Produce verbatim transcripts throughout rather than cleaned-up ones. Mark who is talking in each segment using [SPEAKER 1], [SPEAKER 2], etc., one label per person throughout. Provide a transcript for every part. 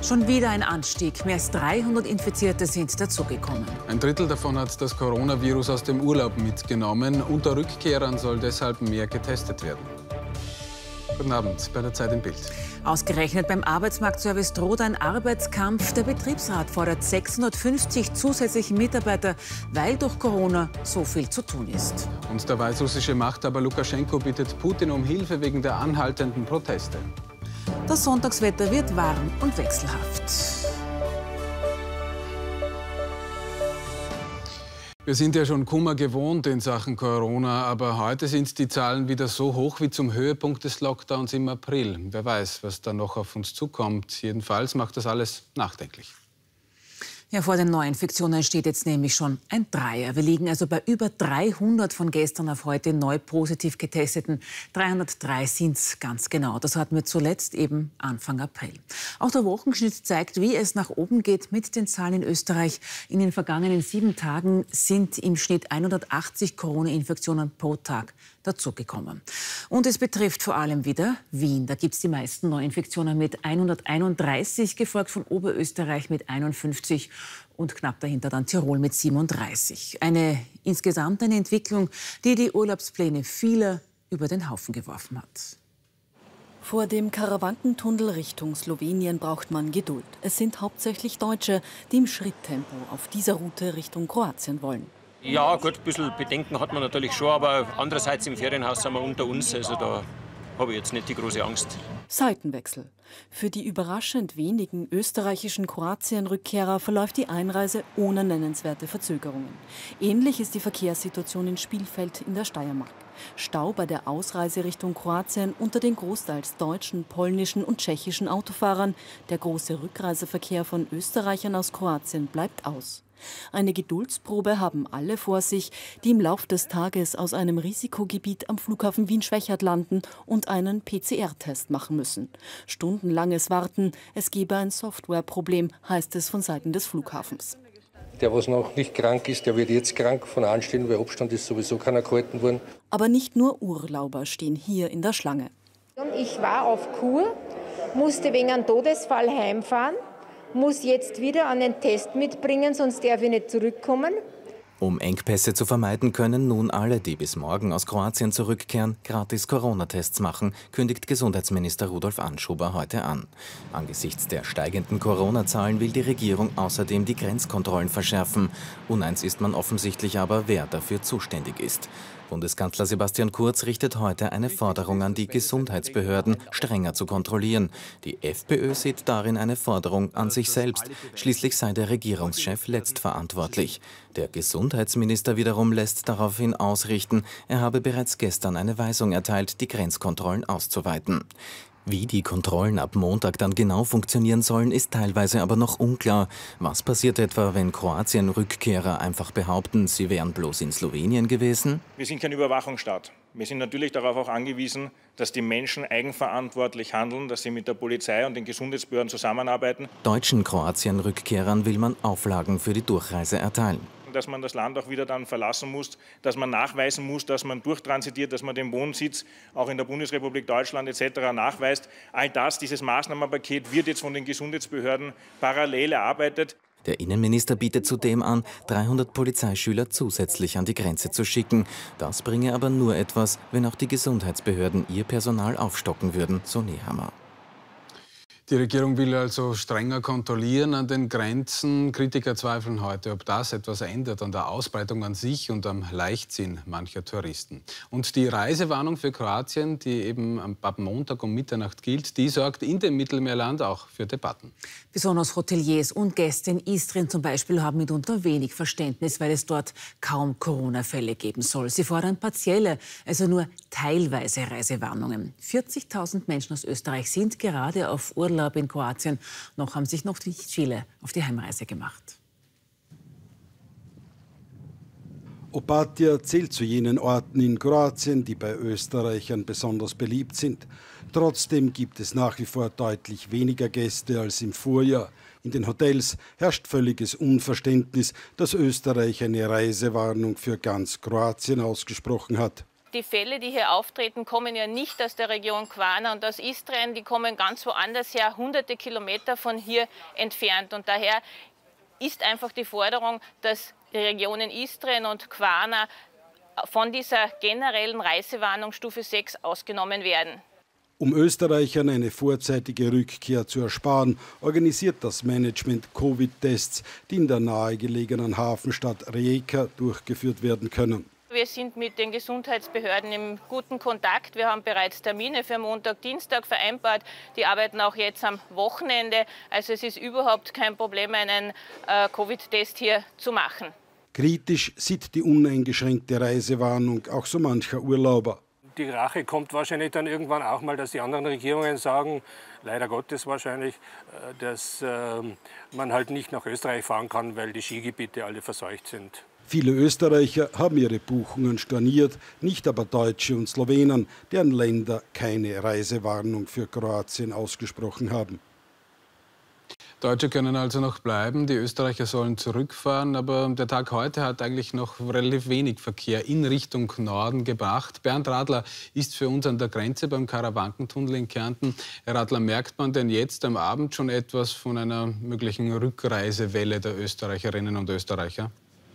[SPEAKER 1] Schon wieder ein Anstieg. Mehr als dreihundert Infizierte sind dazugekommen.
[SPEAKER 2] Ein Drittel davon hat das Coronavirus aus dem Urlaub mitgenommen. Unter Rückkehrern soll deshalb mehr getestet werden. Guten Abend bei der Zeit im Bild.
[SPEAKER 1] Ausgerechnet beim Arbeitsmarktservice droht ein Arbeitskampf. Der Betriebsrat fordert sechshundertfünfzig zusätzliche Mitarbeiter, weil durch Corona so viel zu tun ist.
[SPEAKER 2] Und der weißrussische Machthaber Lukaschenko bittet Putin um Hilfe wegen der anhaltenden Proteste.
[SPEAKER 1] Das Sonntagswetter wird warm und wechselhaft.
[SPEAKER 2] Wir sind ja schon Kummer gewohnt in Sachen Corona, aber heute sind die Zahlen wieder so hoch wie zum Höhepunkt des Lockdowns im April. Wer weiß, was da noch auf uns zukommt. Jedenfalls macht das alles nachdenklich.
[SPEAKER 1] Ja, vor den Neuinfektionen steht jetzt nämlich schon ein Dreier. Wir liegen also bei über dreihundert von gestern auf heute neu positiv getesteten. dreihundertdrei sind es ganz genau. Das hatten wir zuletzt eben Anfang April. Auch der Wochenschnitt zeigt, wie es nach oben geht mit den Zahlen in Österreich. In den vergangenen sieben Tagen sind im Schnitt hundertachtzig Corona-Infektionen pro Tag dazugekommen. Und es betrifft vor allem wieder Wien. Da gibt es die meisten Neuinfektionen mit hunderteinunddreißig, gefolgt von Oberösterreich mit einundfünfzig und knapp dahinter dann Tirol mit siebenunddreißig. Eine insgesamt eine Entwicklung, die die Urlaubspläne vieler über den Haufen geworfen hat.
[SPEAKER 3] Vor dem Karawankentunnel Richtung Slowenien braucht man Geduld. Es sind hauptsächlich Deutsche, die im Schritttempo auf dieser Route Richtung Kroatien wollen.
[SPEAKER 4] Ja, gut, ein bisschen Bedenken hat man natürlich schon, aber andererseits im Ferienhaus sind wir unter uns, also da habe ich jetzt nicht die große Angst.
[SPEAKER 3] Seitenwechsel. Für die überraschend wenigen österreichischen Kroatien-Rückkehrer verläuft die Einreise ohne nennenswerte Verzögerungen. Ähnlich ist die Verkehrssituation in Spielfeld in der Steiermark. Stau bei der Ausreise Richtung Kroatien unter den großteils deutschen, polnischen und tschechischen Autofahrern. Der große Rückreiseverkehr von Österreichern aus Kroatien bleibt aus. Eine Geduldsprobe haben alle vor sich, die im Lauf des Tages aus einem Risikogebiet am Flughafen Wien-Schwechat landen und einen P C R-Test machen müssen. Stundenlanges Warten, es gebe ein Softwareproblem, heißt es von Seiten des Flughafens.
[SPEAKER 5] Der, was noch nicht krank ist, der wird jetzt krank von anstehen, weil Abstand ist sowieso keiner gehalten worden.
[SPEAKER 3] Aber nicht nur Urlauber stehen hier in der Schlange.
[SPEAKER 6] Ich war auf Kur, musste wegen einem Todesfall heimfahren. Muss jetzt wieder einen Test mitbringen, sonst darf ich nicht zurückkommen.
[SPEAKER 7] Um Engpässe zu vermeiden, können nun alle, die bis morgen aus Kroatien zurückkehren, gratis Corona-Tests machen, kündigt Gesundheitsminister Rudolf Anschober heute an. Angesichts der steigenden Corona-Zahlen will die Regierung außerdem die Grenzkontrollen verschärfen. Uneins ist man offensichtlich aber, wer dafür zuständig ist. Bundeskanzler Sebastian Kurz richtet heute eine Forderung an die Gesundheitsbehörden, strenger zu kontrollieren. Die FPÖ sieht darin eine Forderung an sich selbst. Schließlich sei der Regierungschef letztverantwortlich. Der Gesundheitsminister wiederum lässt daraufhin ausrichten, er habe bereits gestern eine Weisung erteilt, die Grenzkontrollen auszuweiten. Wie die Kontrollen ab Montag dann genau funktionieren sollen, ist teilweise aber noch unklar. Was passiert etwa, wenn Kroatien-Rückkehrer einfach behaupten, sie wären bloß in Slowenien gewesen?
[SPEAKER 8] Wir sind kein Überwachungsstaat. Wir sind natürlich darauf auch angewiesen, dass die Menschen eigenverantwortlich handeln, dass sie mit der Polizei und den Gesundheitsbehörden zusammenarbeiten.
[SPEAKER 7] Deutschen Kroatien-Rückkehrern will man Auflagen für die Durchreise erteilen.
[SPEAKER 8] Dass man das Land auch wieder dann verlassen muss, dass man nachweisen muss, dass man durchtransitiert, dass man den Wohnsitz auch in der Bundesrepublik Deutschland et cetera nachweist. All das, dieses Maßnahmenpaket wird jetzt von den Gesundheitsbehörden parallel erarbeitet.
[SPEAKER 7] Der Innenminister bietet zudem an, dreihundert Polizeischüler zusätzlich an die Grenze zu schicken. Das bringe aber nur etwas, wenn auch die Gesundheitsbehörden ihr Personal aufstocken würden, so Nehammer.
[SPEAKER 2] Die Regierung will also strenger kontrollieren an den Grenzen. Kritiker zweifeln heute, ob das etwas ändert an der Ausbreitung an sich und am Leichtsinn mancher Touristen. Und die Reisewarnung für Kroatien, die eben ab Montag um Mitternacht gilt, die sorgt in dem Mittelmeerland auch für Debatten.
[SPEAKER 1] Besonders Hoteliers und Gäste in Istrien zum Beispiel haben mitunter wenig Verständnis, weil es dort kaum Corona-Fälle geben soll. Sie fordern partielle, also nur teilweise Reisewarnungen. vierzigtausend Menschen aus Österreich sind gerade auf Urlaub in Kroatien. Noch haben sich noch nicht viele auf die Heimreise gemacht.
[SPEAKER 9] Opatija zählt zu jenen Orten in Kroatien, die bei Österreichern besonders beliebt sind. Trotzdem gibt es nach wie vor deutlich weniger Gäste als im Vorjahr. In den Hotels herrscht völliges Unverständnis, dass Österreich eine Reisewarnung für ganz Kroatien ausgesprochen hat.
[SPEAKER 10] die Fälle, die hier auftreten, kommen ja nicht aus der Region Quarna und aus Istrien, die kommen ganz woanders her, hunderte Kilometer von hier entfernt. Und daher ist einfach die Forderung, dass die Regionen Istrien und Quarna von dieser generellen Reisewarnung Stufe sechs ausgenommen werden.
[SPEAKER 9] Um Österreichern eine vorzeitige Rückkehr zu ersparen, organisiert das Management Covid-Tests, die in der nahegelegenen Hafenstadt Rijeka durchgeführt werden können.
[SPEAKER 10] Wir sind mit den Gesundheitsbehörden im guten Kontakt. Wir haben bereits Termine für Montag, Dienstag vereinbart. Die arbeiten auch jetzt am Wochenende. Also es ist überhaupt kein Problem, einen äh, Covid-Test hier zu machen.
[SPEAKER 9] Kritisch sieht die uneingeschränkte Reisewarnung auch so mancher Urlauber.
[SPEAKER 11] Die Rache kommt wahrscheinlich dann irgendwann auch mal, dass die anderen Regierungen sagen, leider Gottes wahrscheinlich, dass äh, man halt nicht nach Österreich fahren kann, weil die Skigebiete alle verseucht sind.
[SPEAKER 9] Viele Österreicher haben ihre Buchungen storniert, nicht aber Deutsche und Slowenen, deren Länder keine Reisewarnung für Kroatien ausgesprochen haben.
[SPEAKER 2] Deutsche können also noch bleiben, die Österreicher sollen zurückfahren, aber der Tag heute hat eigentlich noch relativ wenig Verkehr in Richtung Norden gebracht. Bernd Radler ist für uns an der Grenze beim Karawankentunnel in Kärnten. Herr Radler, merkt man denn jetzt am Abend schon etwas von einer möglichen Rückreisewelle der Österreicherinnen und Österreicher?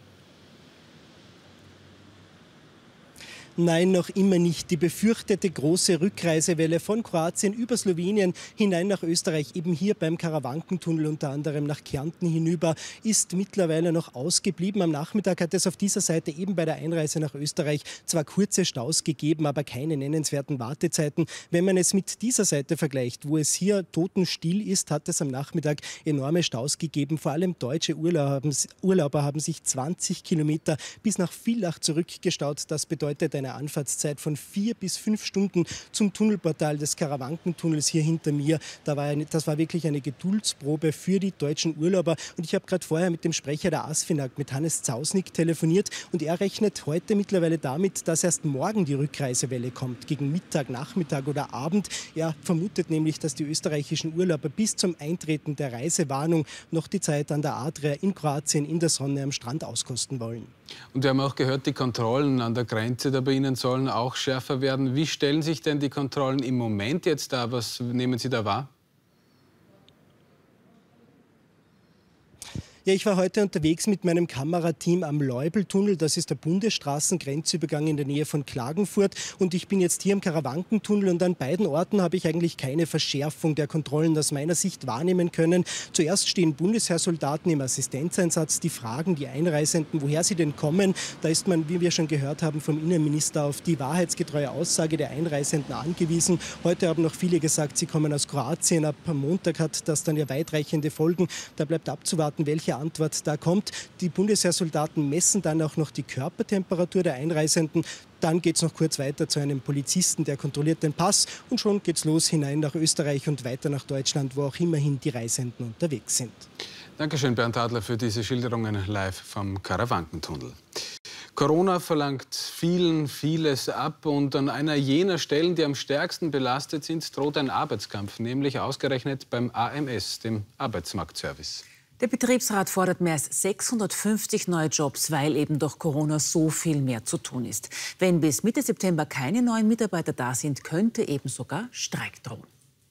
[SPEAKER 12] Nein, noch immer nicht. Die befürchtete große Rückreisewelle von Kroatien über Slowenien hinein nach Österreich, eben hier beim Karawankentunnel unter anderem nach Kärnten hinüber, ist mittlerweile noch ausgeblieben. Am Nachmittag hat es auf dieser Seite eben bei der Einreise nach Österreich zwar kurze Staus gegeben, aber keine nennenswerten Wartezeiten. Wenn man es mit dieser Seite vergleicht, wo es hier totenstill ist, hat es am Nachmittag enorme Staus gegeben. Vor allem deutsche Urlauber haben sich zwanzig Kilometer bis nach Villach zurückgestaut. Das bedeutet eine Anfahrtszeit von vier bis fünf Stunden zum Tunnelportal des Karawankentunnels hier hinter mir. Da war eine, das war wirklich eine Geduldsprobe für die deutschen Urlauber. Und ich habe gerade vorher mit dem Sprecher der ASFINAG, mit Hannes Zausnick, telefoniert. Und er rechnet heute mittlerweile damit, dass erst morgen die Rückreisewelle kommt, gegen Mittag, Nachmittag oder Abend. Er vermutet nämlich, dass die österreichischen Urlauber bis zum Eintreten der Reisewarnung noch die Zeit an der Adria in Kroatien in der Sonne am Strand auskosten wollen.
[SPEAKER 2] Und wir haben auch gehört, die Kontrollen an der Grenze da bei Ihnen sollen auch schärfer werden. Wie stellen sich denn die Kontrollen im Moment jetzt dar? Was nehmen Sie da wahr?
[SPEAKER 12] Ja, ich war heute unterwegs mit meinem Kamerateam am Leubeltunnel. Das ist der Bundesstraßengrenzübergang in der Nähe von Klagenfurt. Und ich bin jetzt hier im Karawankentunnel. Und an beiden Orten habe ich eigentlich keine Verschärfung der Kontrollen aus meiner Sicht wahrnehmen können. Zuerst stehen Bundesheersoldaten im Assistenzeinsatz. Die fragen die Einreisenden, woher sie denn kommen. Da ist man, wie wir schon gehört haben, vom Innenminister auf die wahrheitsgetreue Aussage der Einreisenden angewiesen. Heute haben noch viele gesagt, sie kommen aus Kroatien. Ab Montag hat das dann ja weitreichende Folgen. Da bleibt abzuwarten, welche Antwort da kommt. Die Bundesheersoldaten messen dann auch noch die Körpertemperatur der Einreisenden. Dann geht es noch kurz weiter zu einem Polizisten, der kontrolliert den Pass. Und schon geht's los hinein nach Österreich und weiter nach Deutschland, wo auch immerhin die Reisenden unterwegs sind.
[SPEAKER 2] Dankeschön, Bernd Adler, für diese Schilderungen live vom Karawankentunnel. Corona verlangt vielen vieles ab und an einer jener Stellen, die am stärksten belastet sind, droht ein Arbeitskampf, nämlich ausgerechnet beim A M S, dem Arbeitsmarktservice.
[SPEAKER 1] Der Betriebsrat fordert mehr als sechshundertfünfzig neue Jobs, weil eben durch Corona so viel mehr zu tun ist. Wenn bis Mitte September keine neuen Mitarbeiter da sind, könnte eben sogar Streik drohen.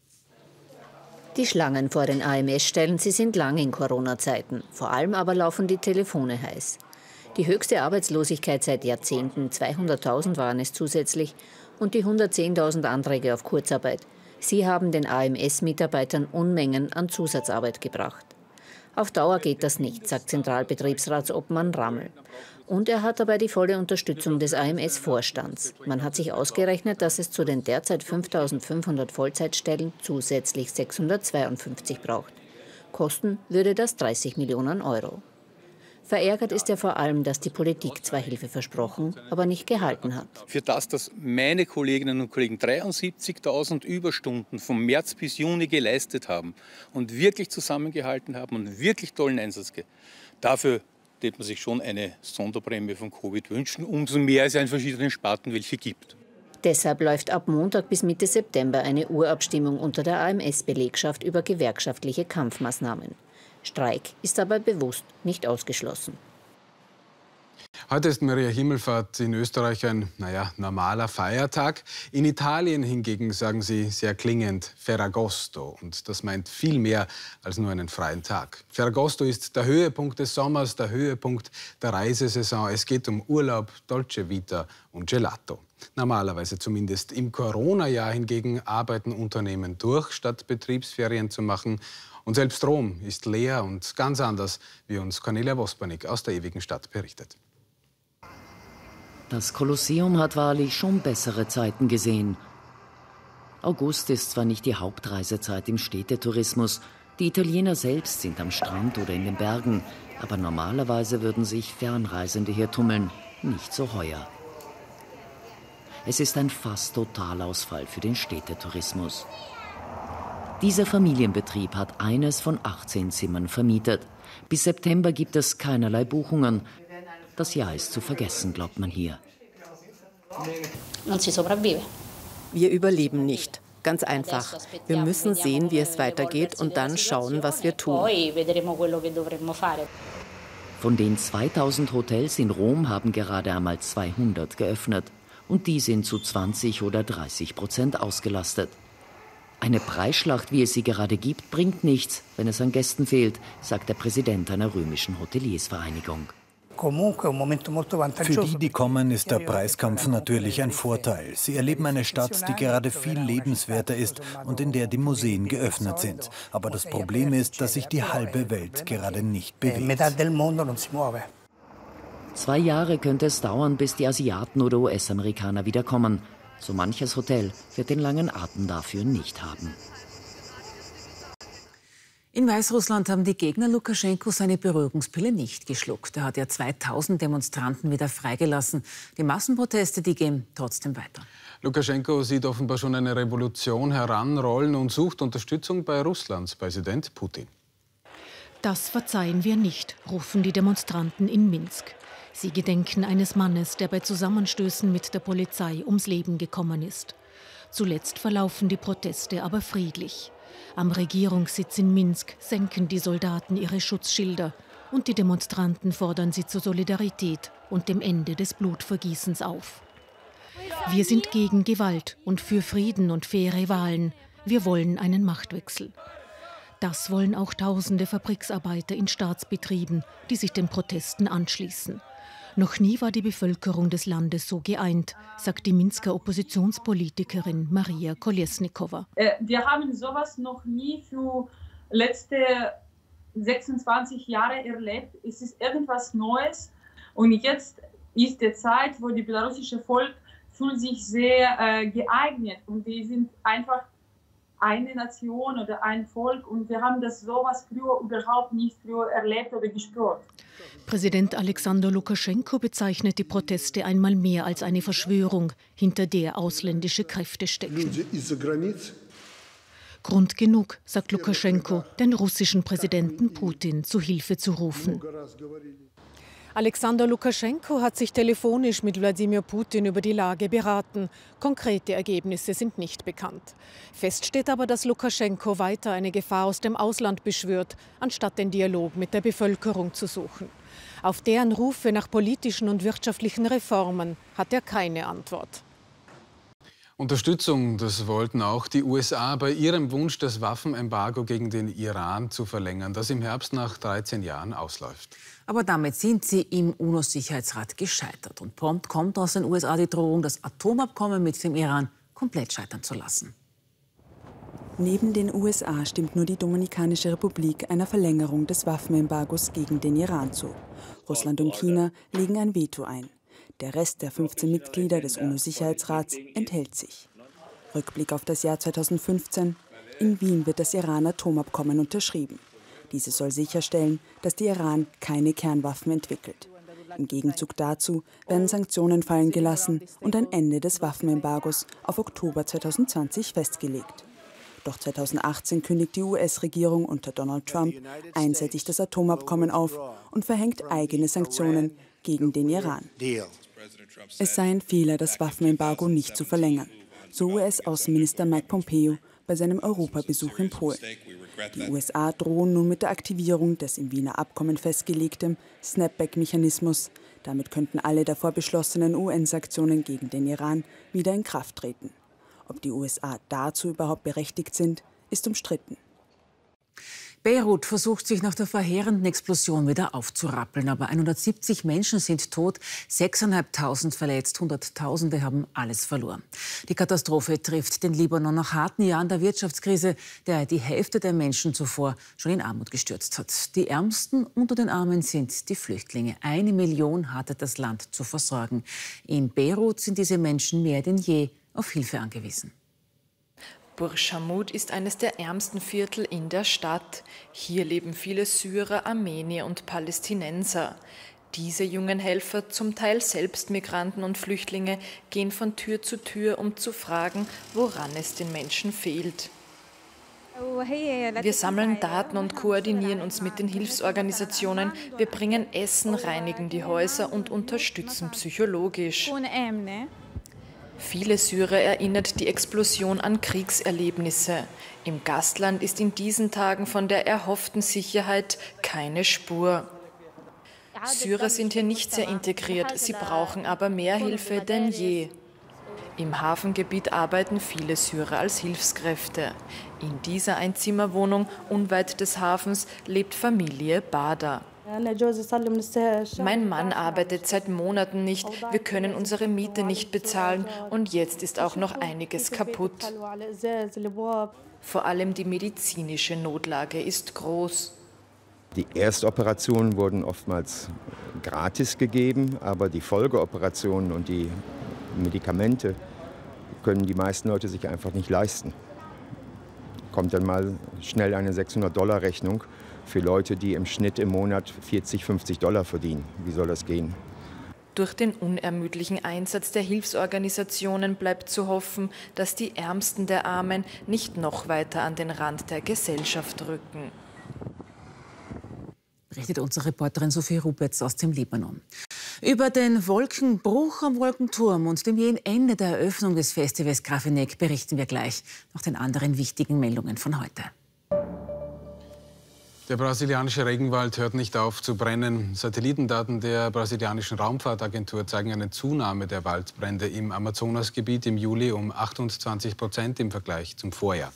[SPEAKER 13] Die Schlangen vor den A M S-Stellen, sie sind lang in Corona-Zeiten. Vor allem aber laufen die Telefone heiß. Die höchste Arbeitslosigkeit seit Jahrzehnten, zweihunderttausend waren es zusätzlich, und die hundertzehntausend Anträge auf Kurzarbeit. Sie haben den A M S-Mitarbeitern Unmengen an Zusatzarbeit gebracht. Auf Dauer geht das nicht, sagt Zentralbetriebsratsobmann Rammel. Und er hat dabei die volle Unterstützung des A M S-Vorstands. Man hat sich ausgerechnet, dass es zu den derzeit fünftausendfünfhundert Vollzeitstellen zusätzlich sechshundertzweiundfünfzig braucht. Kosten würde das dreißig Millionen Euro. Verärgert ist er vor allem, dass die Politik zwar Hilfe versprochen, aber nicht gehalten hat.
[SPEAKER 14] Für das, dass meine Kolleginnen und Kollegen dreiundsiebzigtausend Überstunden vom März bis Juni geleistet haben und wirklich zusammengehalten haben und wirklich tollen Einsatz gegeben, dafür würde man sich schon eine Sonderprämie von Covid wünschen, umso mehr es ja in verschiedenen Sparten welche gibt.
[SPEAKER 13] Deshalb läuft ab Montag bis Mitte September eine Urabstimmung unter der A M S-Belegschaft über gewerkschaftliche Kampfmaßnahmen. Streik ist dabei bewusst nicht ausgeschlossen.
[SPEAKER 2] Heute ist Maria Himmelfahrt in Österreich ein, naja, normaler Feiertag. In Italien hingegen sagen sie sehr klingend Ferragosto. Und das meint viel mehr als nur einen freien Tag. Ferragosto ist der Höhepunkt des Sommers, der Höhepunkt der Reisesaison. Es geht um Urlaub, Dolce Vita und Gelato. Normalerweise zumindest. Im Corona-Jahr hingegen arbeiten Unternehmen durch, statt Betriebsferien zu machen. Und selbst Rom ist leer und ganz anders, wie uns Cornelia Wospanik aus der ewigen Stadt berichtet.
[SPEAKER 15] Das Kolosseum hat wahrlich schon bessere Zeiten gesehen. August ist zwar nicht die Hauptreisezeit im Städtetourismus, die Italiener selbst sind am Strand oder in den Bergen, aber normalerweise würden sich Fernreisende hier tummeln, nicht so heuer. Es ist ein fast Totalausfall für den Städtetourismus. Dieser Familienbetrieb hat eines von achtzehn Zimmern vermietet. Bis September gibt es keinerlei Buchungen. Das Jahr ist zu vergessen, glaubt man hier.
[SPEAKER 16] Wir überleben nicht. Ganz einfach. Wir müssen sehen, wie es weitergeht und dann schauen, was wir tun.
[SPEAKER 15] Von den zweitausend Hotels in Rom haben gerade einmal zweihundert geöffnet. Und die sind zu zwanzig oder dreißig Prozent ausgelastet. Eine Preisschlacht, wie es sie gerade gibt, bringt nichts, wenn es an Gästen fehlt, sagt der Präsident einer römischen Hoteliersvereinigung.
[SPEAKER 17] Für die, die kommen, ist der Preiskampf natürlich ein Vorteil. Sie erleben eine Stadt, die gerade viel lebenswerter ist und in der die Museen geöffnet sind. Aber das Problem ist, dass sich die halbe Welt gerade nicht bewegt.
[SPEAKER 15] Zwei Jahre könnte es dauern, bis die Asiaten oder U S-Amerikaner wieder kommen. So manches Hotel wird den langen Atem dafür nicht haben.
[SPEAKER 1] In Weißrussland haben die Gegner Lukaschenko seine Beruhigungspille nicht geschluckt. Er hat ja zweitausend Demonstranten wieder freigelassen. Die Massenproteste, die gehen trotzdem weiter.
[SPEAKER 2] Lukaschenko sieht offenbar schon eine Revolution heranrollen und sucht Unterstützung bei Russlands Präsident Putin.
[SPEAKER 18] Das verzeihen wir nicht, rufen die Demonstranten in Minsk. Sie gedenken eines Mannes, der bei Zusammenstößen mit der Polizei ums Leben gekommen ist. Zuletzt verlaufen die Proteste aber friedlich. Am Regierungssitz in Minsk senken die Soldaten ihre Schutzschilder und die Demonstranten fordern sie zur Solidarität und dem Ende des Blutvergießens auf. Wir sind gegen Gewalt und für Frieden und faire Wahlen. Wir wollen einen Machtwechsel. Das wollen auch tausende Fabriksarbeiter in Staatsbetrieben, die sich den Protesten anschließen. Noch nie war die Bevölkerung des Landes so geeint, sagt die Minsker Oppositionspolitikerin Maria Kolesnikova.
[SPEAKER 19] Wir haben sowas noch nie für letzte sechsundzwanzig Jahre erlebt. Es ist irgendwas Neues. Und jetzt ist die Zeit, wo die belarussische Volk fühlt sich sehr äh, geeignet. Und wir sind einfach eine Nation oder ein Volk. Und wir haben das sowas früher überhaupt nicht früher erlebt oder gespürt.
[SPEAKER 18] Präsident Alexander Lukaschenko bezeichnet die Proteste einmal mehr als eine Verschwörung, hinter der ausländische Kräfte stecken. Grund genug, sagt Lukaschenko, den russischen Präsidenten Putin zu Hilfe zu rufen. Alexander Lukaschenko hat sich telefonisch mit Wladimir Putin über die Lage beraten. Konkrete Ergebnisse sind nicht bekannt. Fest steht aber, dass Lukaschenko weiter eine Gefahr aus dem Ausland beschwört, anstatt den Dialog mit der Bevölkerung zu suchen. Auf deren Rufe nach politischen und wirtschaftlichen Reformen hat er keine Antwort.
[SPEAKER 2] Unterstützung, das wollten auch die U S A bei ihrem Wunsch, das Waffenembargo gegen den Iran zu verlängern, das im Herbst nach dreizehn Jahren ausläuft.
[SPEAKER 1] Aber damit sind sie im UNO-Sicherheitsrat gescheitert. Und prompt kommt aus den U S A die Drohung, das Atomabkommen mit dem Iran komplett scheitern zu lassen.
[SPEAKER 20] Neben den U S A stimmt nur die Dominikanische Republik einer Verlängerung des Waffenembargos gegen den Iran zu. Russland und China legen ein Veto ein. Der Rest der fünfzehn Mitglieder des UNO-Sicherheitsrats enthält sich. Rückblick auf das Jahr zweitausendfünfzehn. In Wien wird das Iran-Atomabkommen unterschrieben. Dieses soll sicherstellen, dass der Iran keine Kernwaffen entwickelt. Im Gegenzug dazu werden Sanktionen fallen gelassen und ein Ende des Waffenembargos auf Oktober zweitausendzwanzig festgelegt. Doch zweitausendachtzehn kündigt die U S-Regierung unter Donald Trump einseitig das Atomabkommen auf und verhängt eigene Sanktionen gegen den Iran. Es sei ein Fehler, das Waffenembargo nicht zu verlängern, so U S-Außenminister Mike Pompeo bei seinem Europabesuch in Polen. Die U S A drohen nun mit der Aktivierung des im Wiener Abkommen festgelegten Snapback-Mechanismus, Damit könnten alle davor beschlossenen U N-Sanktionen gegen den Iran wieder in Kraft treten. Ob die U S A dazu überhaupt berechtigt sind, ist umstritten.
[SPEAKER 1] Beirut versucht sich nach der verheerenden Explosion wieder aufzurappeln. Aber hundertsiebzig Menschen sind tot, sechstausendfünfhundert verletzt, Hunderttausende haben alles verloren. Die Katastrophe trifft den Libanon nach harten Jahren der Wirtschaftskrise, der die Hälfte der Menschen zuvor schon in Armut gestürzt hat. Die Ärmsten unter den Armen sind die Flüchtlinge. Eine Million hatte das Land zu versorgen. In Beirut sind diese Menschen mehr denn je auf Hilfe angewiesen.
[SPEAKER 21] Burj Hammoud ist eines der ärmsten Viertel in der Stadt. Hier leben viele Syrer, Armenier und Palästinenser. Diese jungen Helfer, zum Teil selbst Migranten und Flüchtlinge, gehen von Tür zu Tür, um zu fragen, woran es den Menschen fehlt. Wir sammeln Daten und koordinieren uns mit den Hilfsorganisationen. Wir bringen Essen, reinigen die Häuser und unterstützen psychologisch. Viele Syrer erinnert die Explosion an Kriegserlebnisse. Im Gastland ist in diesen Tagen von der erhofften Sicherheit keine Spur. Syrer sind hier nicht sehr integriert, sie brauchen aber mehr Hilfe denn je. Im Hafengebiet arbeiten viele Syrer als Hilfskräfte. In dieser Einzimmerwohnung unweit des Hafens lebt Familie Bader. Mein Mann arbeitet seit Monaten nicht, wir können unsere Miete nicht bezahlen und jetzt ist auch noch einiges kaputt. Vor allem die medizinische Notlage ist groß.
[SPEAKER 22] Die Erstoperationen wurden oftmals gratis gegeben, aber die Folgeoperationen und die Medikamente können die meisten Leute sich einfach nicht leisten. Kommt dann mal schnell eine sechshundert-Dollar-Rechnung für Leute, die im Schnitt im Monat vierzig, fünfzig Dollar verdienen. Wie soll das gehen?
[SPEAKER 21] Durch den unermüdlichen Einsatz der Hilfsorganisationen bleibt zu hoffen, dass die Ärmsten der Armen nicht noch weiter an den Rand der Gesellschaft rücken.
[SPEAKER 1] Berichtet unsere Reporterin Sophie Rupetz aus dem Libanon. Über den Wolkenbruch am Wolkenturm und dem jähen Ende der Eröffnung des Festivals Grafenek berichten wir gleich nach den anderen wichtigen Meldungen von heute.
[SPEAKER 2] Der brasilianische Regenwald hört nicht auf zu brennen. Satellitendaten der brasilianischen Raumfahrtagentur zeigen eine Zunahme der Waldbrände im Amazonasgebiet im Juli um achtundzwanzig Prozent im Vergleich zum Vorjahr.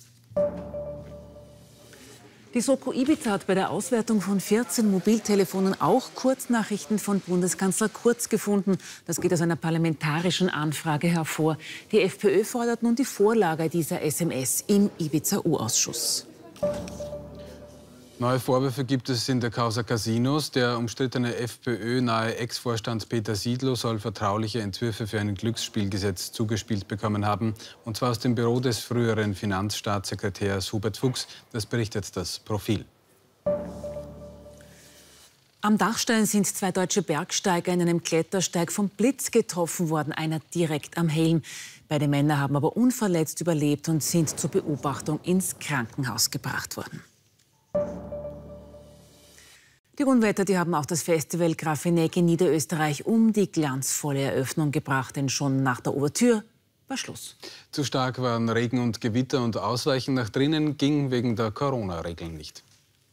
[SPEAKER 1] Die Soko Ibiza hat bei der Auswertung von vierzehn Mobiltelefonen auch Kurznachrichten von Bundeskanzler Kurz gefunden. Das geht aus einer parlamentarischen Anfrage hervor. Die FPÖ fordert nun die Vorlage dieser S M S im Ibiza-U-Ausschuss.
[SPEAKER 2] Neue Vorwürfe gibt es in der Causa Casinos. Der umstrittene FPÖ-nahe Ex-Vorstand Peter Siedlow soll vertrauliche Entwürfe für ein Glücksspielgesetz zugespielt bekommen haben. Und zwar aus dem Büro des früheren Finanzstaatssekretärs Hubert Fuchs. Das berichtet das Profil.
[SPEAKER 1] Am Dachstein sind zwei deutsche Bergsteiger in einem Klettersteig vom Blitz getroffen worden, einer direkt am Helm. Beide Männer haben aber unverletzt überlebt und sind zur Beobachtung ins Krankenhaus gebracht worden. Die Unwetter, die haben auch das Festival Grafenek in Niederösterreich um die glanzvolle Eröffnung gebracht, denn schon nach der Ouvertüre war Schluss.
[SPEAKER 2] Zu stark waren Regen und Gewitter und Ausweichen nach drinnen ging wegen der Corona-Regeln nicht.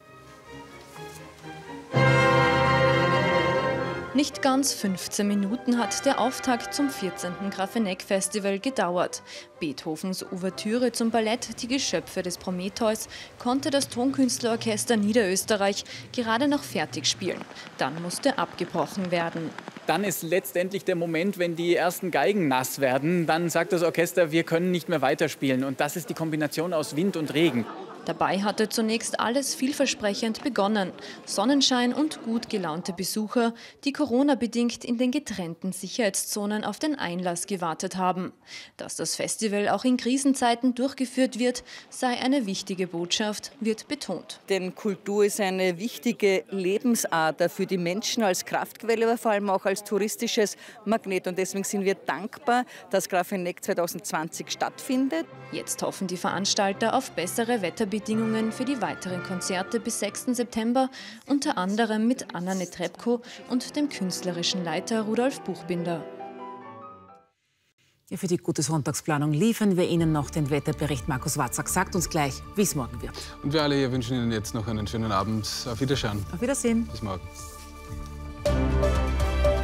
[SPEAKER 23] Nicht ganz fünfzehn Minuten hat der Auftakt zum vierzehnten Grafenek-Festival gedauert. Beethovens Ouvertüre zum Ballett Die Geschöpfe des Prometheus konnte das Tonkünstlerorchester Niederösterreich gerade noch fertig spielen. Dann musste abgebrochen werden.
[SPEAKER 24] Dann ist letztendlich der Moment, wenn die ersten Geigen nass werden, dann sagt das Orchester, wir können nicht mehr weiterspielen. Und das ist die Kombination aus Wind und Regen.
[SPEAKER 23] Dabei hatte zunächst alles vielversprechend begonnen. Sonnenschein und gut gelaunte Besucher, die Corona-bedingt in den getrennten Sicherheitszonen auf den Einlass gewartet haben. Dass das Festival auch in Krisenzeiten durchgeführt wird, sei eine wichtige Botschaft, wird betont.
[SPEAKER 25] Denn Kultur ist eine wichtige Lebensader für die Menschen als Kraftquelle, aber vor allem auch als touristisches Magnet. Und deswegen sind wir dankbar, dass Grafenek zwanzig zwanzig stattfindet.
[SPEAKER 23] Jetzt hoffen die Veranstalter auf bessere Wetterbedingungen für die weiteren Konzerte bis sechsten September, unter anderem mit Anna Netrebko und dem künstlerischen Leiter Rudolf Buchbinder.
[SPEAKER 1] Ja, für die gute Sonntagsplanung liefern wir Ihnen noch den Wetterbericht. Markus Watzak sagt uns gleich, wie es morgen wird.
[SPEAKER 2] Und wir alle hier wünschen Ihnen jetzt noch einen schönen Abend. Auf Wiedersehen.
[SPEAKER 1] Auf Wiedersehen.
[SPEAKER 2] Bis morgen.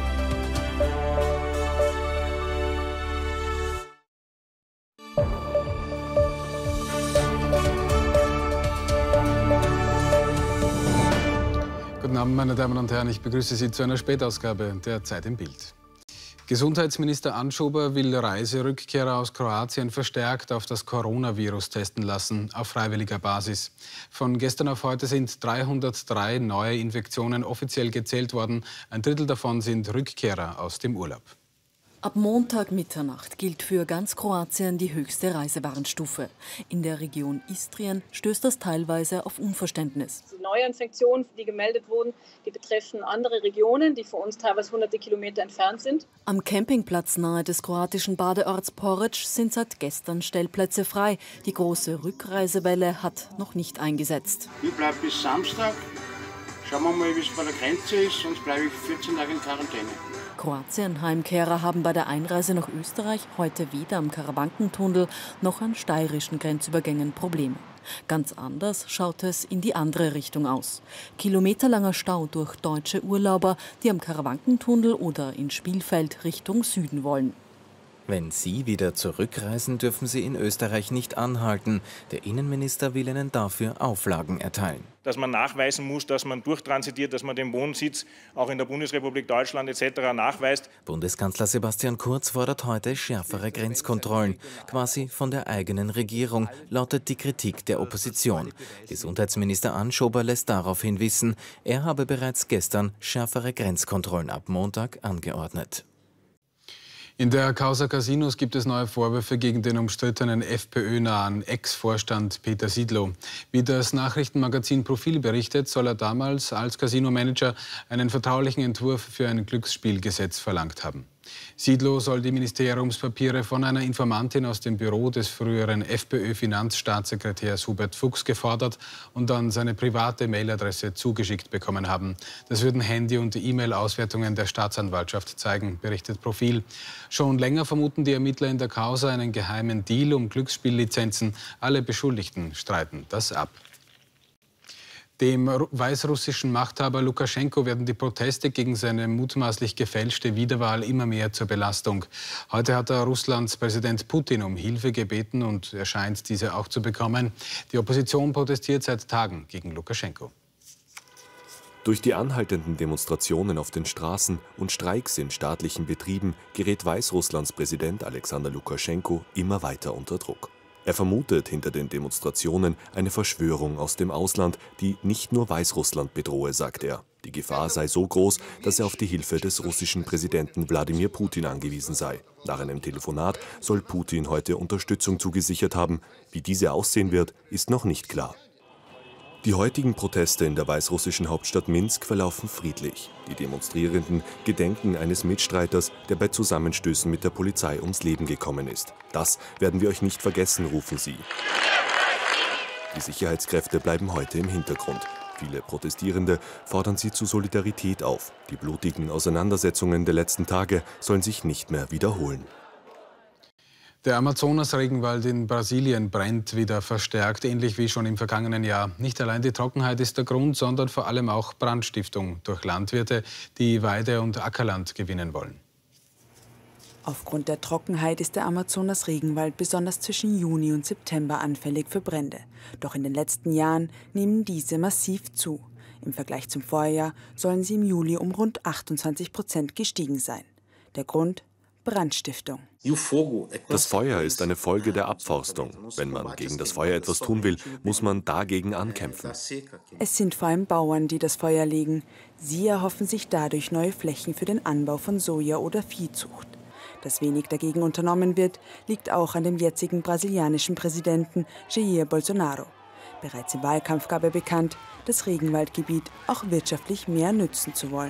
[SPEAKER 2] Guten Abend, meine Damen und Herren. Ich begrüße Sie zu einer Spätausgabe der Zeit im Bild. Gesundheitsminister Anschober will Reiserückkehrer aus Kroatien verstärkt auf das Coronavirus testen lassen, auf freiwilliger Basis. Von gestern auf heute sind dreihundertdrei neue Infektionen offiziell gezählt worden. Ein Drittel davon sind Rückkehrer aus dem Urlaub.
[SPEAKER 3] Ab Montag Mitternacht gilt für ganz Kroatien die höchste Reisewarnstufe. In der Region Istrien stößt das teilweise auf Unverständnis.
[SPEAKER 4] Die neue Infektionen, die gemeldet wurden, die betreffen andere Regionen, die von uns teilweise hunderte Kilometer entfernt sind.
[SPEAKER 3] Am Campingplatz nahe des kroatischen Badeorts Poreč sind seit gestern Stellplätze frei. Die große Rückreisewelle hat noch nicht eingesetzt.
[SPEAKER 5] Ich bleibe bis Samstag. Schauen wir mal, wie es bei der Grenze ist, sonst bleibe ich vierzehn Tage in Quarantäne.
[SPEAKER 3] Kroatien-Heimkehrer haben bei der Einreise nach Österreich heute weder am Karawankentunnel noch an steirischen Grenzübergängen Probleme. Ganz anders schaut es in die andere Richtung aus. Kilometerlanger Stau durch deutsche Urlauber, die am Karawankentunnel oder in Spielfeld Richtung Süden wollen.
[SPEAKER 7] Wenn Sie wieder zurückreisen, dürfen Sie in Österreich nicht anhalten. Der Innenminister will Ihnen dafür Auflagen erteilen.
[SPEAKER 6] Dass man nachweisen muss, dass man durchtransitiert, dass man den Wohnsitz auch in der Bundesrepublik Deutschland et cetera nachweist.
[SPEAKER 7] Bundeskanzler Sebastian Kurz fordert heute schärfere Grenzkontrollen, quasi von der eigenen Regierung, lautet die Kritik der Opposition. Gesundheitsminister Anschober lässt daraufhin wissen, er habe bereits gestern schärfere Grenzkontrollen ab Montag angeordnet.
[SPEAKER 2] In der Causa Casinos gibt es neue Vorwürfe gegen den umstrittenen FPÖ-nahen Ex-Vorstand Peter Siedlow. Wie das Nachrichtenmagazin Profil berichtet, soll er damals als Casinomanager einen vertraulichen Entwurf für ein Glücksspielgesetz verlangt haben. Siedlow soll die Ministeriumspapiere von einer Informantin aus dem Büro des früheren FPÖ-Finanzstaatssekretärs Hubert Fuchs gefordert und dann seine private Mailadresse zugeschickt bekommen haben. Das würden Handy- und E-Mail-Auswertungen der Staatsanwaltschaft zeigen, berichtet Profil. Schon länger vermuten die Ermittler in der Causa einen geheimen Deal um Glücksspiellizenzen. Alle Beschuldigten streiten das ab. Dem weißrussischen Machthaber Lukaschenko werden die Proteste gegen seine mutmaßlich gefälschte Wiederwahl immer mehr zur Belastung. Heute hat er Russlands Präsident Putin um Hilfe gebeten und er scheint diese auch zu bekommen. Die Opposition protestiert seit Tagen gegen Lukaschenko.
[SPEAKER 8] Durch die anhaltenden Demonstrationen auf den Straßen und Streiks in staatlichen Betrieben gerät Weißrusslands Präsident Alexander Lukaschenko immer weiter unter Druck. Er vermutet hinter den Demonstrationen eine Verschwörung aus dem Ausland, die nicht nur Weißrussland bedrohe, sagt er. Die Gefahr sei so groß, dass er auf die Hilfe des russischen Präsidenten Wladimir Putin angewiesen sei. Nach einem Telefonat soll Putin heute Unterstützung zugesichert haben. Wie diese aussehen wird, ist noch nicht klar. Die heutigen Proteste in der weißrussischen Hauptstadt Minsk verlaufen friedlich. Die Demonstrierenden gedenken eines Mitstreiters, der bei Zusammenstößen mit der Polizei ums Leben gekommen ist. Das werden wir euch nicht vergessen, rufen sie. Die Sicherheitskräfte bleiben heute im Hintergrund. Viele Protestierende fordern sie zur Solidarität auf. Die blutigen Auseinandersetzungen der letzten Tage sollen sich nicht mehr wiederholen.
[SPEAKER 2] Der Amazonas-Regenwald in Brasilien brennt wieder verstärkt, ähnlich wie schon im vergangenen Jahr. Nicht allein die Trockenheit ist der Grund, sondern vor allem auch Brandstiftung durch Landwirte, die Weide- und Ackerland gewinnen wollen.
[SPEAKER 20] Aufgrund der Trockenheit ist der Amazonas-Regenwald besonders zwischen Juni und September anfällig für Brände. Doch in den letzten Jahren nehmen diese massiv zu. Im Vergleich zum Vorjahr sollen sie im Juli um rund achtundzwanzig Prozent gestiegen sein. Der Grund? Brandstiftung.
[SPEAKER 8] Das Feuer ist eine Folge der Abforstung. Wenn man gegen das Feuer etwas tun will, muss man dagegen ankämpfen.
[SPEAKER 20] Es sind vor allem Bauern, die das Feuer legen. Sie erhoffen sich dadurch neue Flächen für den Anbau von Soja oder Viehzucht. Dass wenig dagegen unternommen wird, liegt auch an dem jetzigen brasilianischen Präsidenten Jair Bolsonaro. Bereits im Wahlkampf gab er bekannt, das Regenwaldgebiet auch wirtschaftlich mehr nützen zu wollen.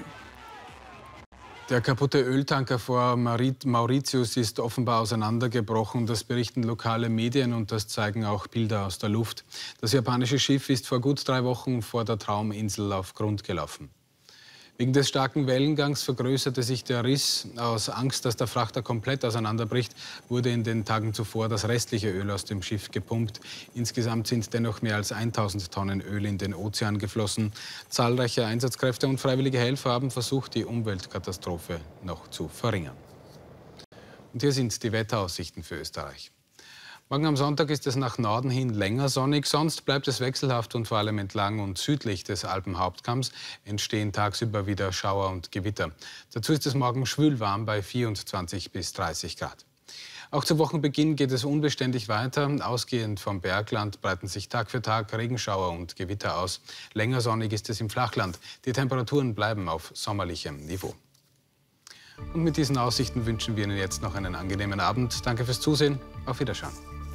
[SPEAKER 2] Der kaputte Öltanker vor Mauritius ist offenbar auseinandergebrochen. Das berichten lokale Medien und das zeigen auch Bilder aus der Luft. Das japanische Schiff ist vor gut drei Wochen vor der Trauminsel auf Grund gelaufen. Wegen des starken Wellengangs vergrößerte sich der Riss. Aus Angst, dass der Frachter komplett auseinanderbricht, wurde in den Tagen zuvor das restliche Öl aus dem Schiff gepumpt. Insgesamt sind dennoch mehr als tausend Tonnen Öl in den Ozean geflossen. Zahlreiche Einsatzkräfte und freiwillige Helfer haben versucht, die Umweltkatastrophe noch zu verringern. Und hier sind die Wetteraussichten für Österreich. Morgen am Sonntag ist es nach Norden hin länger sonnig, sonst bleibt es wechselhaft und vor allem entlang und südlich des Alpenhauptkamms entstehen tagsüber wieder Schauer und Gewitter. Dazu ist es morgen schwülwarm bei vierundzwanzig bis dreißig Grad. Auch zu Wochenbeginn geht es unbeständig weiter. Ausgehend vom Bergland breiten sich Tag für Tag Regenschauer und Gewitter aus. Länger sonnig ist es im Flachland. Die Temperaturen bleiben auf sommerlichem Niveau. Und mit diesen Aussichten wünschen wir Ihnen jetzt noch einen angenehmen Abend. Danke fürs Zusehen. Auf Wiedersehen.